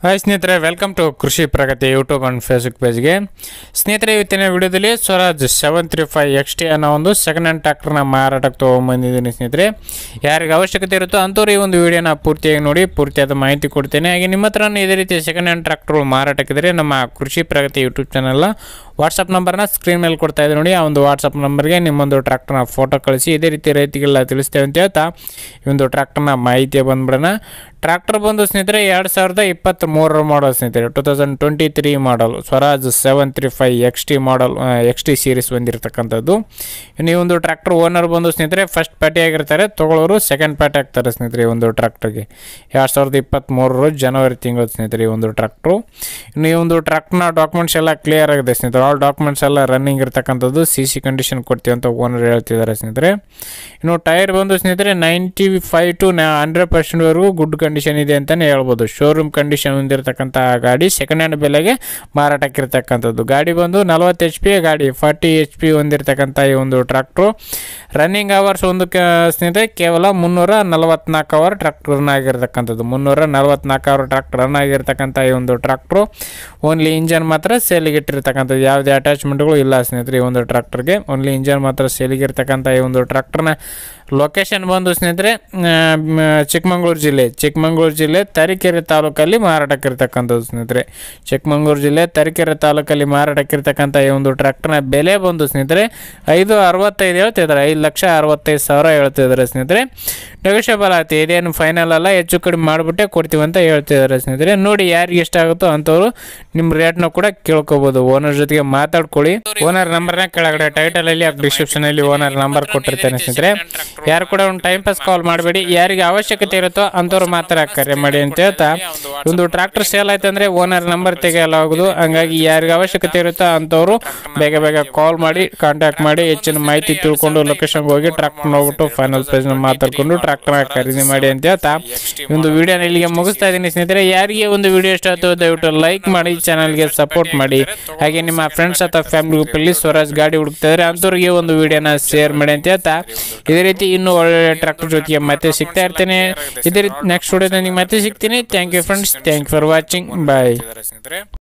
Hi ಸ್ನೇಹಿತರೆ, welcome to Krishi Pragati YouTube and Facebook ಪೇಜ್ಗೆ. ಸ್ನೇಹಿತರೆ, ಇವತ್ತಿನ ವಿಡಿಯೋದಲ್ಲಿ ಸ್ವರಾಜ್ 735 XT ಅನ್ನೋ ಒಂದು ಸೆಕೆಂಡ್ ಹ್ಯಾಂಡ್ ಟ್ರ್ಯಾಕ್ಟರ್ನ ಮಾರಾಟಕ್ಕೆ ತೊಗೊಂಬಂದಿದ್ದೀನಿ. ಸ್ನೇಹಿತರೆ, ಯಾರಿಗೆ ಅವಶ್ಯಕತೆ ಇರುತ್ತೋ ಅಂಥವ್ರು ಈ ಒಂದು ವಿಡಿಯೋನ ಪೂರ್ತಿಯಾಗಿ ನೋಡಿ, ಪೂರ್ತಿಯಾದ ಮಾಹಿತಿ ಕೊಡ್ತೇನೆ. ಹಾಗೆ ನಿಮ್ಮ ಹತ್ರ ಇದೇ ರೀತಿ ಸೆಕೆಂಡ್ ಹ್ಯಾಂಡ್ ಟ್ರ್ಯಾಕ್ಟರ್ಗಳು ಮಾರಾಟಕ್ಕಿದ್ರೆ ನಮ್ಮ ಕೃಷಿ ಪ್ರಗತಿ ಯೂಟ್ಯೂಬ್ ಚಾನಲ್ನ ವಾಟ್ಸಪ್ ನಂಬರ್ನ ಸ್ಕ್ರೀನ್ ಮೇಲೆ ಕೊಡ್ತಾ ಇದೆ ನೋಡಿ. ಆ ಒಂದು ವಾಟ್ಸಪ್ ನಂಬರ್ಗೆ ನಿಮ್ಮೊಂದು ಟ್ರ್ಯಾಕ್ಟರ್ನ ಫೋಟೋ ಕಳಿಸಿ ಇದೇ ರೀತಿ ರೈತರಿಗೆಲ್ಲ ತಿಳಿಸ್ತೇವೆ ಅಂತ ಹೇಳ್ತಾ ಈ ಒಂದು ಟ್ರ್ಯಾಕ್ಟರ್ನ ಮಾಹಿತಿ ಬಂದ್ಬಿಡೋಣ. ಟ್ರ್ಯಾಕ್ಟರ್ ಬಂದು ಸ್ನೇಹಿತರೆ 2023 ಮಾಡಲ್ ಸ್ನೇಹಿತರೆ, 2023 model Swaraj 735 XT model, XT series ಬಂದಿರತಕ್ಕಂಥದ್ದು. ಇನ್ನು ಈ ಒಂದು ಟ್ರ್ಯಾಕ್ಟರ್ ಓನರ್ ಬಂದು ಸ್ನೇಹಿತರೆ ಫಸ್ಟ್ ಪಾರ್ಟಿ ಆಗಿರ್ತಾರೆ, ತೊಗೊಳ್ಳೋರು ಸೆಕೆಂಡ್ ಪಾರ್ಟಿ ಆಗ್ತಾರೆ ಸ್ನೇಹಿತರೆ. ಈ ಒಂದು ಟ್ರ್ಯಾಕ್ಟರ್ಗೆ 2023 ಜನವರಿ ತಿಂಗಳು ಸ್ನೇಹಿತರೆ ಈ ಒಂದು ಟ್ರ್ಯಾಕ್ಟ್ರು. ಇನ್ನು ಈ ಒಂದು ಟ್ರ್ಯಾಕ್ಟರ್ನ ಡಾಕ್ಯುಮೆಂಟ್ಸ್ ಎಲ್ಲ ಕ್ಲಿಯರ್ ಆಗಿದೆ ಸ್ನೇಹಿತರೆ. ಆಲ್ ಡಾಕ್ಯುಮೆಂಟ್ಸ್ ಎಲ್ಲ ರನ್ನಿಂಗ್ ಇರತಕ್ಕಂಥದ್ದು, CC ಕಂಡೀಷನ್ ಕೊಡ್ತೀವಿ ಅಂತ ಓನರ್ ಹೇಳ್ತಿದ್ದಾರೆ ಸ್ನೇಹಿತರೆ. ಇನ್ನು ಟೈರ್ ಬಂದು ಸ್ನೇಹಿತರೆ 95 to 100% ವರೆಗೂ ಗುಡ್ ಕಂಡೀಷನ್ ಇದೆ ಅಂತಲೇ ಹೇಳ್ಬೋದು. ಶೋರೂಮ್ ಕಂಡೀಷನ್ ಹೊಂದಿರತಕ್ಕಂಥ ಗಾಡಿ ಸೆಕೆಂಡ್ ಹ್ಯಾಂಡ್ ಬೆಲೆಗೆ ಮಾರಾಟಕ್ಕಿರ್ತಕ್ಕಂಥದ್ದು. ಗಾಡಿ ಬಂದು 40 HP ಗಾಡಿ, 40 HP ಹೊಂದಿರತಕ್ಕಂಥ ಈ ಒಂದು ಟ್ರ್ಯಾಕ್ಟ್ರು. ರನ್ನಿಂಗ್ ಅವರ್ಸ್ ಒಂದು ಸ್ನೇಹಿತರೆ ಕೇವಲ 344 ಅವರ್ ಟ್ರ್ಯಾಕ್ಟರ್ ರನ್ ಆಗಿರ್ತಕ್ಕಂಥದ್ದು. 344 ಅವರ್ ಟ್ರ್ಯಾಕ್ಟರ್ ರನ್ ಆಗಿರ್ತಕ್ಕಂಥ ಈ ಒಂದು ಟ್ರ್ಯಾಕ್ಟ್ರು. ಓನ್ಲಿ ಇಂಜನ್ ಮಾತ್ರ ಸೇಲಿಗೆ ಇಟ್ಟಿರ್ತಕ್ಕಂಥದ್ದು, ಯಾವುದೇ ಅಟ್ಯಾಚ್ಮೆಂಟ್ಗಳು ಇಲ್ಲ ಸ್ನೇಹಿತರೆ ಈ ಒಂದು ಟ್ರ್ಯಾಕ್ಟರ್ಗೆ. ಓನ್ಲಿ ಇಂಜನ್ ಮಾತ್ರ ಸೇಲಿಗೆ ಇರ್ತಕ್ಕಂಥ ಈ ಒಂದು ಟ್ರ್ಯಾಕ್ಟರ್ನ ಲೊಕೇಶನ್ ಬಂದು ಸ್ನೇಹಿತರೆ ಚಿಕ್ಕಮಗಳೂರು ಜಿಲ್ಲೆ ತರೀಕೆರೆ ತಾಲೂಕಲ್ಲಿ ಮಾರಾಟಕ್ಕಿರ್ತಕ್ಕಂಥದ್ದು ಸ್ನೇಹಿತರೆ. ಚಿಕ್ಕಮಗಳೂರು ಜಿಲ್ಲೆ ತರೀಕೆರೆ ತಾಲೂಕಲ್ಲಿ ಮಾರಾಟಕ್ಕಿರ್ತಕ್ಕಂಥ ಈ ಒಂದು ಟ್ರ್ಯಾಕ್ಟರ್ನ ಬೆಲೆ ಬಂದು ಸ್ನೇಹಿತರೆ 565 ಹೇಳ್ತಿದ್ದಾರೆ, 5,65,000 ಹೇಳ್ತಿದ್ದಾರೆ ಸ್ನೇಹಿತರೆ. ನೆಗೋಷಿಯಬಲ್ ಆಗುತ್ತೆ, ಇದೇನು ಫೈನಲ್ ಅಲ್ಲ, ಹೆಚ್ಚು ಕಡಿಮೆ ಮಾಡಿಬಿಟ್ಟೆ ಕೊಡ್ತೀವಿ ಅಂತ ಹೇಳ್ತಿದ್ದಾರೆ ಸ್ನೇಹಿತರೆ. ನೋಡಿ, ಯಾರಿಗೆ ಇಷ್ಟ ಆಗುತ್ತೋ ಅಂಥವ್ರು ನಿಮ್ಮ ರೇಟ್ನ ಕೂಡ ಕೇಳ್ಕೊಬೋದು. ಓನರ್ ಜೊತೆಗೆ ಮಾತಾಡ್ಕೊಳ್ಳಿ. ಓನರ್ ನಂಬರ್ನ ಕೆಳಗಡೆ ಟೈಟಲಲ್ಲಿ ಡಿಸ್ಕ್ರಿಪ್ಷನಲ್ಲಿ ಓನರ್ ನಂಬರ್ ಕೊಟ್ಟಿರ್ತೇನೆ ಸ್ನೇಹಿತರೆ. ಯಾರು ಕೂಡ ಒಂದು ಟೈಮ್ ಪಾಸ್ ಕಾಲ್ ಮಾಡಬೇಡಿ, ಯಾರಿಗೆ ಅವಶ್ಯಕತೆ ಇರುತ್ತೋ ಅಂಥವ್ರು ಮಾತ್ರ ಕರೆ ಮಾಡಿ ಅಂತ ಹೇಳ್ತಾ, ಒಂದು ಟ್ರ್ಯಾಕ್ಟರ್ ಸೇಲ್ ಆಯ್ತು ಅಂದರೆ ಓನರ್ ನಂಬರ್ ತೆಗೆಯಲಾಗುವುದು. ಹಂಗಾಗಿ ಯಾರಿಗೆ ಅವಶ್ಯಕತೆ ಇರುತ್ತೋ ಅಂಥವ್ರು ಬೇಗ ಕಾಲ್ ಮಾಡಿ, ಕಾಂಟ್ಯಾಕ್ಟ್ ಮಾಡಿ, ಹೆಚ್ಚಿನ ಮಾಹಿತಿ ತಿಳ್ಕೊಂಡು ಲೊಕೇಶನ್ಗೆ ಹೋಗಿ ಟ್ರ್ಯಾಕ್ಟರ್ ಹೋಗ್ಬಿಟ್ಟು ಫೈನಲ್ ಪ್ರೈಸ್ನ ಮಾತಾಡ್ಕೊಂಡು ಟ್ರ್ಯಾಕ್ಟರ್ನ ಖರೀದಿ ಮಾಡಿ ಅಂತ ಹೇಳ್ತಾ ಒಂದು ವಿಡಿಯೋನ ಇಲ್ಲಿಗೆ ಮುಗಿಸ್ತಾ ಇದ್ದೀನಿ ಸ್ನೇಹಿತರೆ. ಯಾರಿಗೆ ಒಂದು ವಿಡಿಯೋ ಇಷ್ಟ ಆಯ್ತು ದಯವಿಟ್ಟು ಲೈಕ್ ಮಾಡಿ, ಚಾನಲ್ಗೆ ಸಪೋರ್ಟ್ ಮಾಡಿ. ಹಾಗೆ ನಿಮ್ಮ ಫ್ರೆಂಡ್ಸ್ ಅಥವಾ ಫ್ಯಾಮಿಲಿ ಗ್ರೂಪಲ್ಲಿ ಸ್ವರಾಜ್ ಗಾಡಿ ಹುಡುಕ್ತಾ ಇದ್ದಾರೆ ಅಂಥವ್ರಿಗೆ ಒಂದು ವಿಡಿಯೋನ ಶೇರ್ ಮಾಡಿ ಅಂತ ಹೇಳ್ತಾ, ಇದೇ ರೀತಿ ಇನ್ನೂ ಒಳ್ಳೆ ಟ್ರ್ಯಾಕ್ಟರ್ ಜೊತೆಗೆ ಮತ್ತೆ ಸಿಗ್ತಾ ಇರ್ತೇನೆ. ಇದೇ ರೀತಿ ನೆಕ್ಸ್ಟ್ ವಿಡಿಯೋದಲ್ಲಿ ಮತ್ತೆ ಸಿಗ್ತೀನಿ. Thank you friends, thank you for watching, bye.